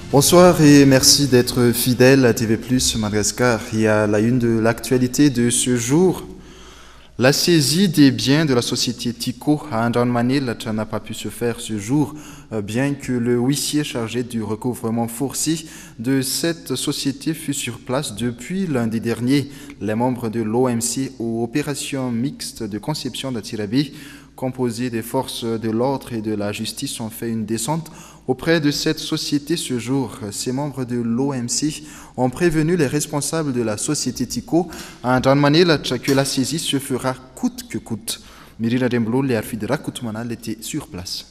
Bonsoir et merci d'être fidèle à TV+, Madagascar. Et à la une de l'actualité de ce jour, la saisie des biens de la société Tico à Andranmanil n'a pas pu se faire ce jour, bien que le huissier chargé du recouvrement forcé de cette société fut sur place depuis lundi dernier. Les membres de l'OMC ou Opération mixte de conception d'Atirabé, composée des forces de l'ordre et de la justice, ont fait une descente auprès de cette société ce jour. Ces membres de l'OMC ont prévenu les responsables de la société Tico à Andranmanil que la saisie se fera coûte que coûte. Mirina Demblo, les Arfi de Rakoutmanal étaient sur place.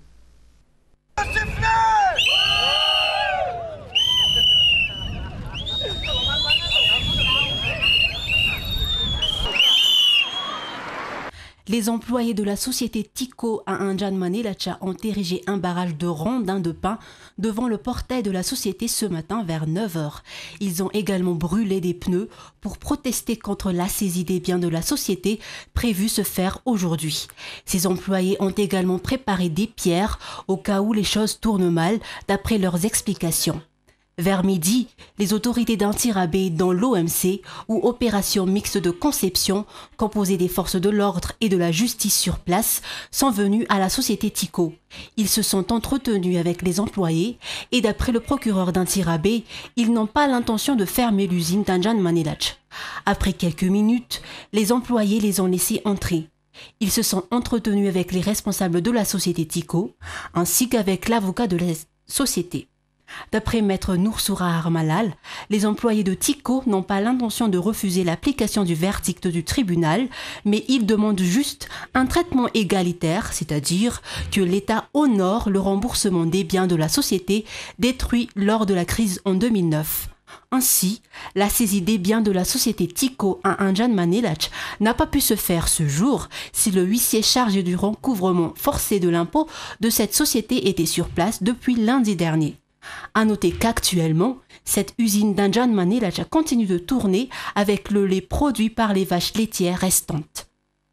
Les employés de la société Tico à Andranmanil ont érigé un barrage de rondins de pain devant le portail de la société ce matin vers 9 h. Ils ont également brûlé des pneus pour protester contre la saisie des biens de la société prévue se faire aujourd'hui. Ces employés ont également préparé des pierres au cas où les choses tournent mal, d'après leurs explications. Vers midi, les autorités d'Antirabé dans l'OMC ou opération mixte de conception, composée des forces de l'ordre et de la justice sur place, sont venus à la société Tico. Ils se sont entretenus avec les employés et d'après le procureur d'Antirabé, ils n'ont pas l'intention de fermer l'usine d'Andranmanil. Après quelques minutes, les employés les ont laissés entrer. Ils se sont entretenus avec les responsables de la société Tico ainsi qu'avec l'avocat de la société. D'après maître Noursoura Armalal, les employés de Tico n'ont pas l'intention de refuser l'application du verdict du tribunal, mais ils demandent juste un traitement égalitaire, c'est-à-dire que l'État honore le remboursement des biens de la société détruits lors de la crise en 2009. Ainsi, la saisie des biens de la société Tico à Andranmanil n'a pas pu se faire ce jour si le huissier chargé du recouvrement forcé de l'impôt de cette société était sur place depuis lundi dernier. À noter qu'actuellement, cette usine d'Andranmanil continue de tourner avec le lait produit par les vaches laitières restantes.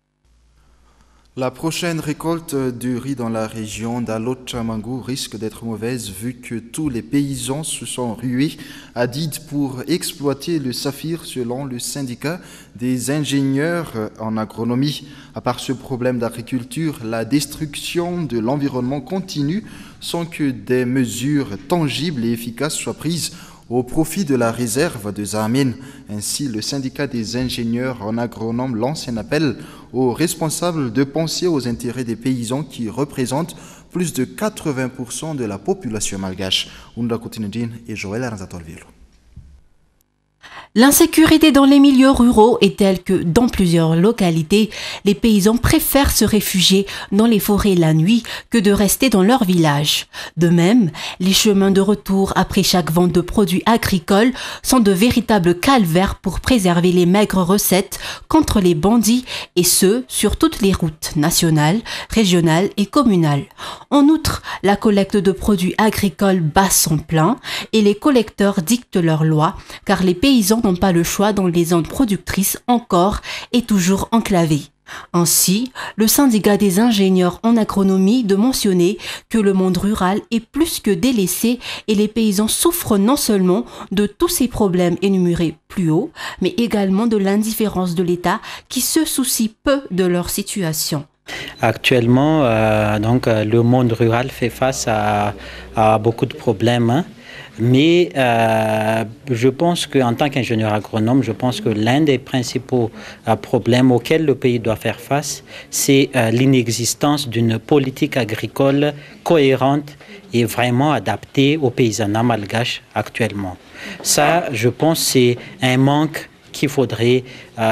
La prochaine récolte du riz dans la région d'Alotchamangou risque d'être mauvaise vu que tous les paysans se sont rués à Dide pour exploiter le saphir selon le syndicat des ingénieurs en agronomie. À part ce problème d'agriculture, la destruction de l'environnement continue sans que des mesures tangibles et efficaces soient prises au profit de la réserve de Zaamine. Ainsi, le syndicat des ingénieurs en agronome lance un appel aux responsables de penser aux intérêts des paysans qui représentent plus de 80% de la population malgache. Unda Coutinedine et Joël Aranzatorville. L'insécurité dans les milieux ruraux est telle que, dans plusieurs localités, les paysans préfèrent se réfugier dans les forêts la nuit que de rester dans leur village. De même, les chemins de retour après chaque vente de produits agricoles sont de véritables calvaires pour préserver les maigres recettes contre les bandits, et ce, sur toutes les routes nationales, régionales et communales. En outre, la collecte de produits agricoles bat son plein et les collecteurs dictent leurs lois, car les paysans n'ont pas le choix dans les zones productrices encore et toujours enclavées. Ainsi, le syndicat des ingénieurs en agronomie de mentionner que le monde rural est plus que délaissé et les paysans souffrent non seulement de tous ces problèmes énumérés plus haut, mais également de l'indifférence de l'État qui se soucie peu de leur situation. Actuellement, le monde rural fait face à beaucoup de problèmes. Mais je pense qu'en tant qu'ingénieur agronome, je pense que l'un des principaux problèmes auxquels le pays doit faire face, c'est l'inexistence d'une politique agricole cohérente et vraiment adaptée au paysanat malgache actuellement. Ça, je pense, c'est un manque qu'il faudrait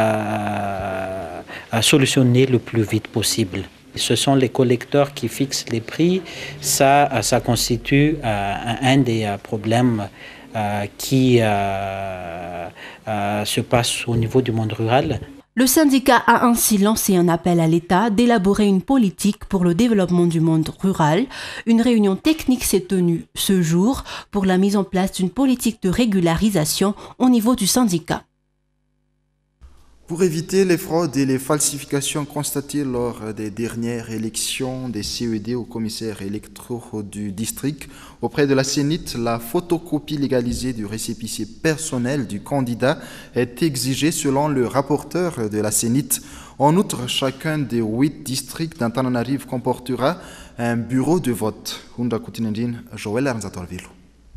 solutionner le plus vite possible. Ce sont les collecteurs qui fixent les prix. Ça constitue un des problèmes qui se passe au niveau du monde rural. Le syndicat a ainsi lancé un appel à l'État d'élaborer une politique pour le développement du monde rural. Une réunion technique s'est tenue ce jour pour la mise en place d'une politique de régularisation au niveau du syndicat. Pour éviter les fraudes et les falsifications constatées lors des dernières élections des CED aux commissaires électoraux du district, auprès de la CENIT, la photocopie légalisée du récépissé personnel du candidat est exigée selon le rapporteur de la CENIT. En outre, chacun des 8 districts d'Antananarive comportera un bureau de vote. Joël Arnzatorvilo.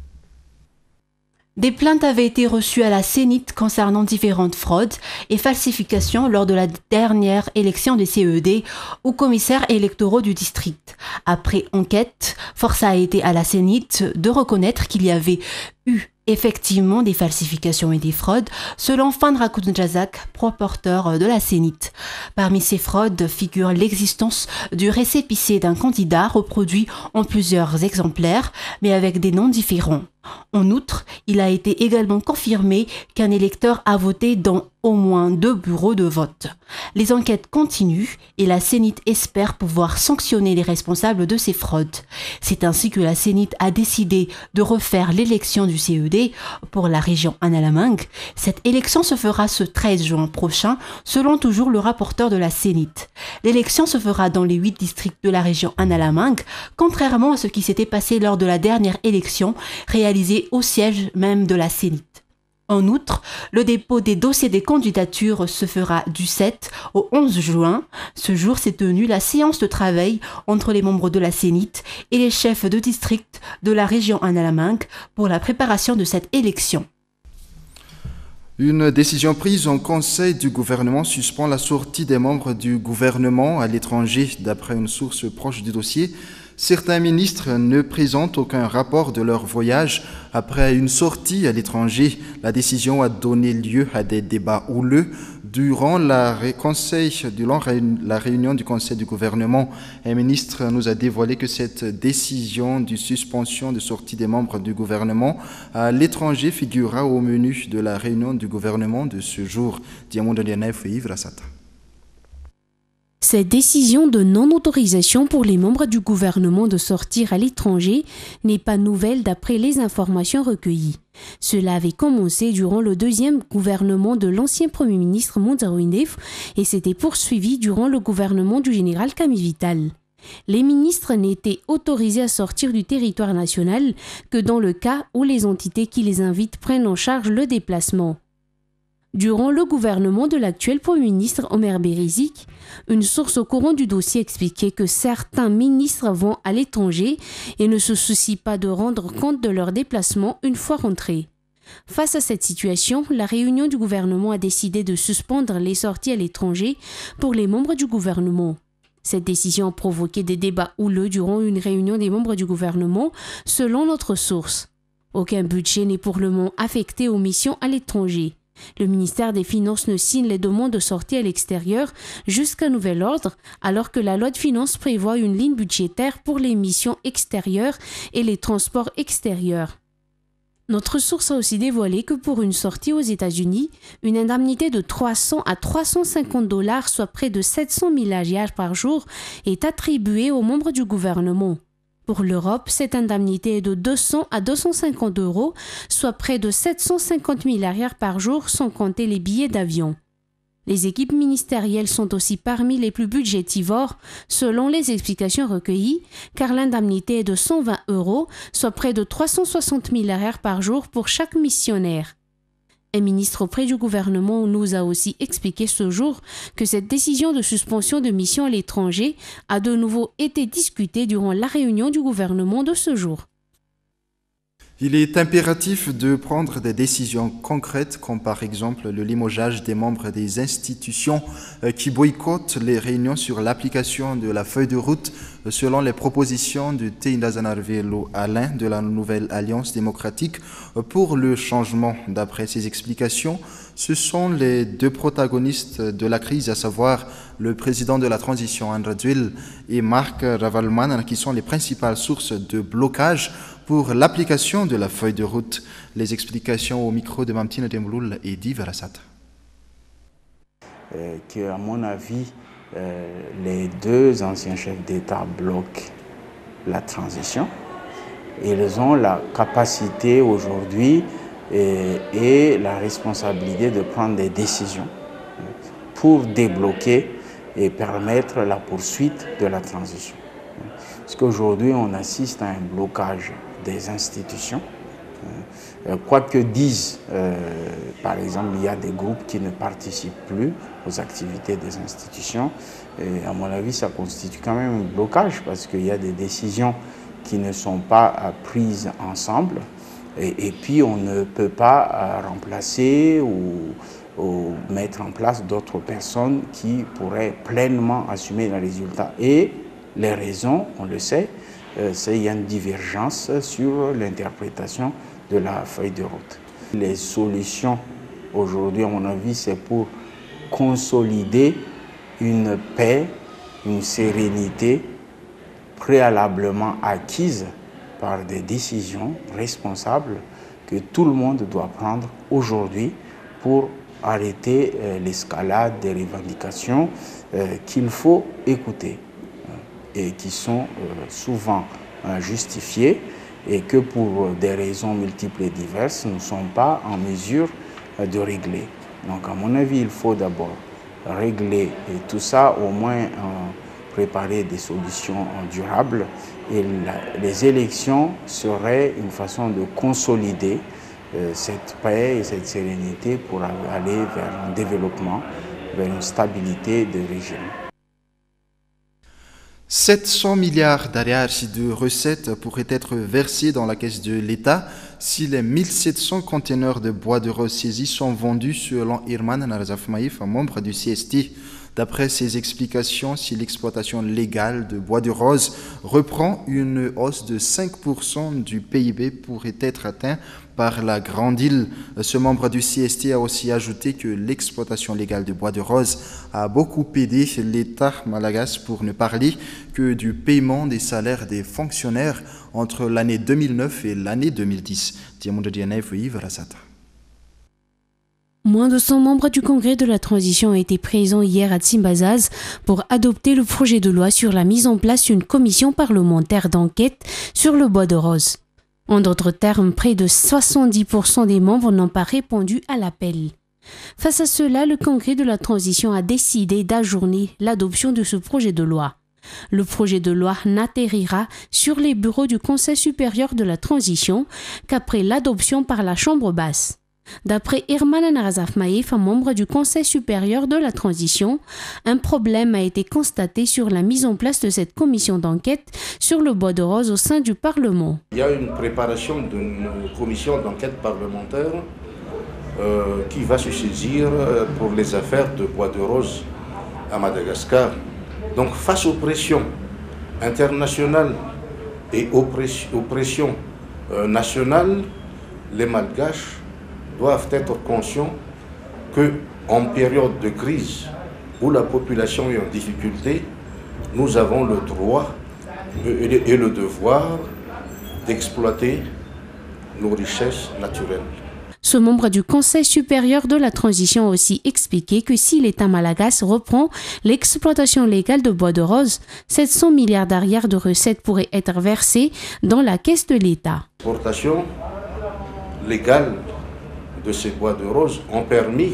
Des plaintes avaient été reçues à la CENIT concernant différentes fraudes et falsifications lors de la dernière élection des CED aux commissaires électoraux du district. Après enquête, force a été à la CENIT de reconnaître qu'il y avait eu effectivement des falsifications et des fraudes, selon Fanra Koudjazak, rapporteur de la CENIT. Parmi ces fraudes figure l'existence du récépissé d'un candidat reproduit en plusieurs exemplaires, mais avec des noms différents. En outre, il a été également confirmé qu'un électeur a voté dans au moins 2 bureaux de vote. Les enquêtes continuent et la CENIT espère pouvoir sanctionner les responsables de ces fraudes. C'est ainsi que la CENIT a décidé de refaire l'élection du CED pour la région Analamang. Cette élection se fera ce 13 juin prochain, selon toujours le rapporteur de la CENIT. L'élection se fera dans les 8 districts de la région Analamang, contrairement à ce qui s'était passé lors de la dernière élection réalisée au siège même de la CENIT. En outre, le dépôt des dossiers des candidatures se fera du 7 au 11 juin. Ce jour s'est tenue la séance de travail entre les membres de la CENIT et les chefs de district de la région Analamang pour la préparation de cette élection. Une décision prise en Conseil du gouvernement suspend la sortie des membres du gouvernement à l'étranger. D'après une source proche du dossier, certains ministres ne présentent aucun rapport de leur voyage après une sortie à l'étranger. La décision a donné lieu à des débats houleux durant la réunion du Conseil du gouvernement. Un ministre nous a dévoilé que cette décision de suspension de sortie des membres du gouvernement à l'étranger figurera au menu de la réunion du gouvernement de ce jour. Cette décision de non-autorisation pour les membres du gouvernement de sortir à l'étranger n'est pas nouvelle d'après les informations recueillies. Cela avait commencé durant le 2e gouvernement de l'ancien Premier ministre Monzarouindef et s'était poursuivi durant le gouvernement du général Camille Vital. Les ministres n'étaient autorisés à sortir du territoire national que dans le cas où les entités qui les invitent prennent en charge le déplacement. Durant le gouvernement de l'actuel Premier ministre Omer Berizik, une source au courant du dossier expliquait que certains ministres vont à l'étranger et ne se soucient pas de rendre compte de leur déplacement une fois rentrés. Face à cette situation, la réunion du gouvernement a décidé de suspendre les sorties à l'étranger pour les membres du gouvernement. Cette décision a provoqué des débats houleux durant une réunion des membres du gouvernement, selon notre source. Aucun budget n'est pour le moment affecté aux missions à l'étranger. Le ministère des Finances ne signe les demandes de sortie à l'extérieur jusqu'à nouvel ordre, alors que la loi de finances prévoit une ligne budgétaire pour les missions extérieures et les transports extérieurs. Notre source a aussi dévoilé que pour une sortie aux États-Unis, une indemnité de 300 à 350 $, soit près de 700 000 AGH par jour, est attribuée aux membres du gouvernement. Pour l'Europe, cette indemnité est de 200 à 250 €, soit près de 750 000 arrières par jour, sans compter les billets d'avion. Les équipes ministérielles sont aussi parmi les plus budgétivores, selon les explications recueillies, car l'indemnité est de 120 €, soit près de 360 000 arrières par jour pour chaque missionnaire. Un ministre auprès du gouvernement nous a aussi expliqué ce jour que cette décision de suspension de mission à l'étranger a de nouveau été discutée durant la réunion du gouvernement de ce jour. Il est impératif de prendre des décisions concrètes, comme par exemple le limogeage des membres des institutions qui boycottent les réunions sur l'application de la feuille de route selon les propositions de Teindazanarvelo Alain de la Nouvelle Alliance démocratique pour le changement. D'après ses explications, ce sont les 2 protagonistes de la crise, à savoir le président de la transition André Duil et Marc Ravalman, qui sont les principales sources de blocage pour l'application de la feuille de route. Les explications au micro de Mamtine Demloul et Di Verasat. À mon avis, les 2 anciens chefs d'État bloquent la transition. Ils ont la capacité aujourd'hui et la responsabilité de prendre des décisions. pour débloquer et permettre la poursuite de la transition. Parce qu'aujourd'hui, on assiste à un blocage des institutions. Quoi que disent, par exemple, il y a des groupes qui ne participent plus aux activités des institutions. Et à mon avis, ça constitue quand même un blocage parce qu'il y a des décisions qui ne sont pas prises ensemble. Et puis, on ne peut pas remplacer ou mettre en place d'autres personnes qui pourraient pleinement assumer les résultats. Et les raisons, on le sait, c'est qu'il y a une divergence sur l'interprétation de la feuille de route. Les solutions aujourd'hui, à mon avis, c'est pour consolider une paix, une sérénité préalablement acquise par des décisions responsables que tout le monde doit prendre aujourd'hui pour arrêter l'escalade des revendications qu'il faut écouter et qui sont souvent justifiées et que pour des raisons multiples et diverses, nous ne sommes pas en mesure de régler. Donc à mon avis, il faut d'abord régler tout ça, au moins préparer des solutions durables. Et les élections seraient une façon de consolider cette paix et cette sérénité pour aller vers un développement, vers une stabilité de régime. 700 milliards d'ariars de recettes pourraient être versés dans la caisse de l'État si les 1700 conteneurs de bois de rose saisis sont vendus selon Irman Narazaf Maïf, un membre du CST. D'après ses explications, si l'exploitation légale de bois de rose reprend, une hausse de 5% du PIB pourrait être atteinte par la Grande Île. Ce membre du CST a aussi ajouté que l'exploitation légale de bois de rose a beaucoup aidé l'État malagasy, pour ne parler que du paiement des salaires des fonctionnaires entre l'année 2009 et l'année 2010. Moins de 100 membres du Congrès de la Transition ont été présents hier à Tsimbazaz pour adopter le projet de loi sur la mise en place d'une commission parlementaire d'enquête sur le bois de rose. En d'autres termes, près de 70% des membres n'ont pas répondu à l'appel. Face à cela, le Congrès de la Transition a décidé d'ajourner l'adoption de ce projet de loi. Le projet de loi n'atterrira sur les bureaux du Conseil supérieur de la Transition qu'après l'adoption par la Chambre basse. D'après Irman Narazaf Maïf, un membre du Conseil supérieur de la Transition, un problème a été constaté sur la mise en place de cette commission d'enquête sur le bois de rose au sein du Parlement. Il y a une préparation d'une commission d'enquête parlementaire qui va se saisir pour les affaires de bois de rose à Madagascar. Donc face aux pressions internationales et aux pressions nationales, les Malgaches doivent être conscients qu'en période de crise où la population est en difficulté, nous avons le droit et le devoir d'exploiter nos richesses naturelles. Ce membre du Conseil supérieur de la Transition a aussi expliqué que si l'État malagasy reprend l'exploitation légale de bois de rose, 700 milliards d'ariars de recettes pourraient être versés dans la caisse de l'État. L'exploitation légale de ces bois de rose ont permis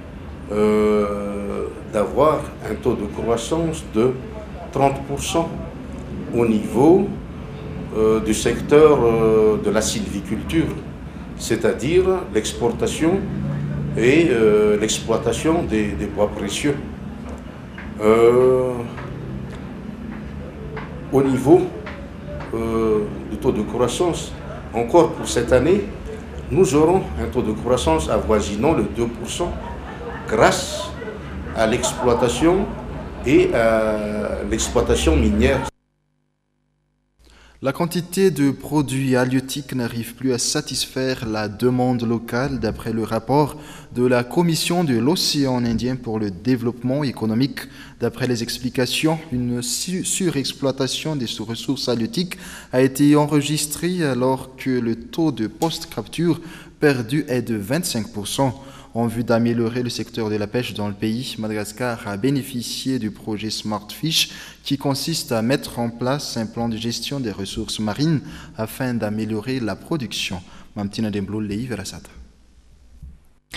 d'avoir un taux de croissance de 30% au niveau du secteur de la sylviculture, c'est-à-dire l'exportation et l'exploitation des bois précieux. Au niveau du taux de croissance, encore pour cette année, nous aurons un taux de croissance avoisinant le 2% grâce à l'exploitation et à l'exploitation minière. La quantité de produits halieutiques n'arrive plus à satisfaire la demande locale d'après le rapport de la Commission de l'Océan Indien pour le développement économique. D'après les explications, une surexploitation des ressources halieutiques a été enregistrée alors que le taux de post-capture perdu est de 25%. En vue d'améliorer le secteur de la pêche dans le pays, Madagascar a bénéficié du projet Smart Fish qui consiste à mettre en place un plan de gestion des ressources marines afin d'améliorer la production.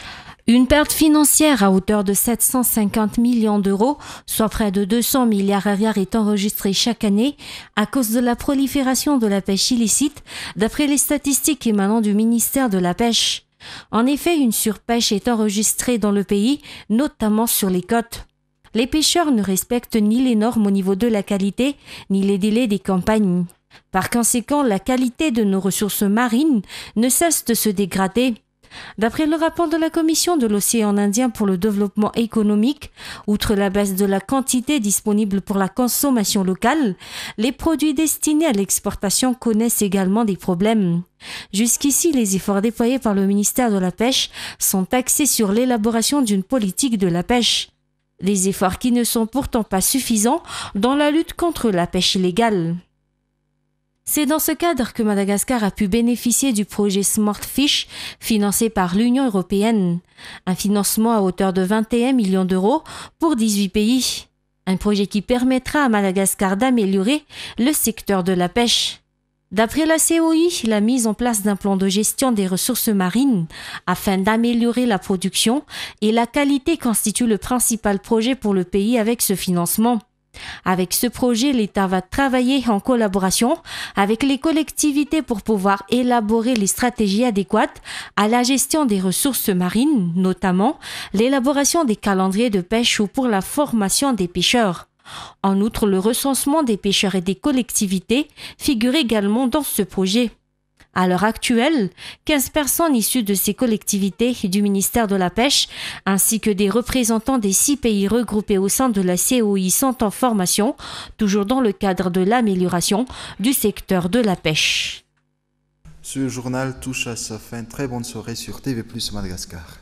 Une perte financière à hauteur de 750 millions d'euros, soit près de 200 milliards est enregistrée chaque année à cause de la prolifération de la pêche illicite, d'après les statistiques émanant du ministère de la Pêche. En effet, une surpêche est enregistrée dans le pays, notamment sur les côtes. Les pêcheurs ne respectent ni les normes au niveau de la qualité, ni les délais des campagnes. Par conséquent, la qualité de nos ressources marines ne cesse de se dégrader. D'après le rapport de la Commission de l'océan Indien pour le développement économique, outre la baisse de la quantité disponible pour la consommation locale, les produits destinés à l'exportation connaissent également des problèmes. Jusqu'ici, les efforts déployés par le ministère de la Pêche sont axés sur l'élaboration d'une politique de la pêche. Des efforts qui ne sont pourtant pas suffisants dans la lutte contre la pêche illégale. C'est dans ce cadre que Madagascar a pu bénéficier du projet Smart Fish financé par l'Union européenne. Un financement à hauteur de 21 millions d'euros pour 18 pays. Un projet qui permettra à Madagascar d'améliorer le secteur de la pêche. D'après la COI, la mise en place d'un plan de gestion des ressources marines afin d'améliorer la production et la qualité constitue le principal projet pour le pays avec ce financement. Avec ce projet, l'État va travailler en collaboration avec les collectivités pour pouvoir élaborer les stratégies adéquates à la gestion des ressources marines, notamment l'élaboration des calendriers de pêche ou pour la formation des pêcheurs. En outre, le recensement des pêcheurs et des collectivités figure également dans ce projet. À l'heure actuelle, 15 personnes issues de ces collectivités et du ministère de la Pêche, ainsi que des représentants des 6 pays regroupés au sein de la COI sont en formation, toujours dans le cadre de l'amélioration du secteur de la pêche. Ce journal touche à sa fin. Très bonne soirée sur TV+ Madagascar.